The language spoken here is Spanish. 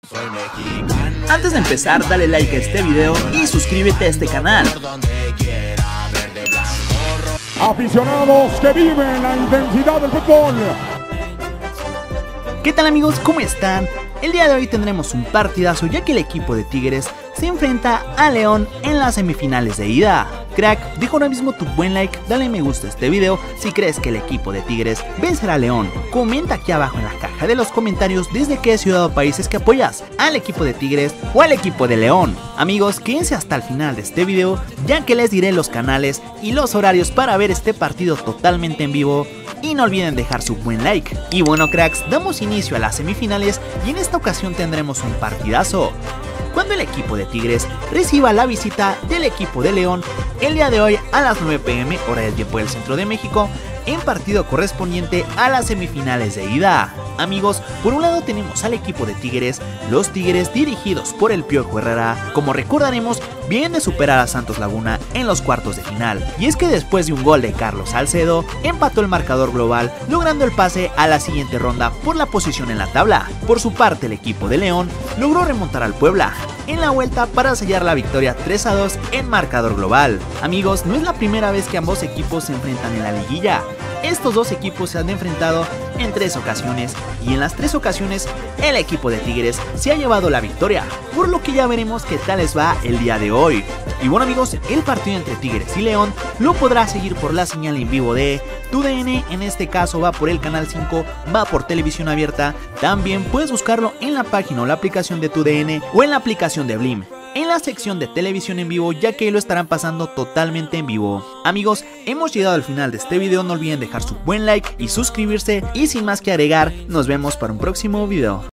Antes de empezar, dale like a este video y suscríbete a este canal. Aficionados que viven la intensidad del fútbol. ¿Qué tal amigos? ¿Cómo están? El día de hoy tendremos un partidazo ya que el equipo de Tigres se enfrenta a León en las semifinales de ida. Crack, deja ahora mismo tu buen like, dale me gusta a este video si crees que el equipo de Tigres vencerá a León. Comenta aquí abajo en la caja de los comentarios desde qué ciudad o país es que apoyas, al equipo de Tigres o al equipo de León. Amigos, quédense hasta el final de este video ya que les diré los canales y los horarios para ver este partido totalmente en vivo. Y no olviden dejar su buen like. Y bueno cracks, damos inicio a las semifinales y en esta ocasión tendremos un partidazo. Cuando el equipo de Tigres reciba la visita del equipo de León el día de hoy a las 9 p.m. hora del tiempo del centro de México en partido correspondiente a las semifinales de ida. Amigos, por un lado tenemos al equipo de Tigres, los Tigres dirigidos por el Piojo Herrera, como recordaremos, vienen de superar a Santos Laguna en los cuartos de final, y es que después de un gol de Carlos Salcedo, empató el marcador global, logrando el pase a la siguiente ronda por la posición en la tabla. Por su parte, el equipo de León logró remontar al Puebla en la vuelta para sellar la victoria 3-2 en marcador global. Amigos, no es la primera vez que ambos equipos se enfrentan en la liguilla. Estos dos equipos se han enfrentado en 3 ocasiones y en las 3 ocasiones el equipo de Tigres se ha llevado la victoria, por lo que ya veremos qué tal les va el día de hoy. Y bueno amigos, el partido entre Tigres y León lo podrás seguir por la señal en vivo de TUDN, en este caso va por el canal 5, va por televisión abierta, también puedes buscarlo en la página o la aplicación de TUDN o en la aplicación de Blim, en la sección de televisión en vivo, ya que lo estarán pasando totalmente en vivo. Amigos, hemos llegado al final de este video, no olviden dejar su buen like y suscribirse, y sin más que agregar, nos vemos para un próximo video.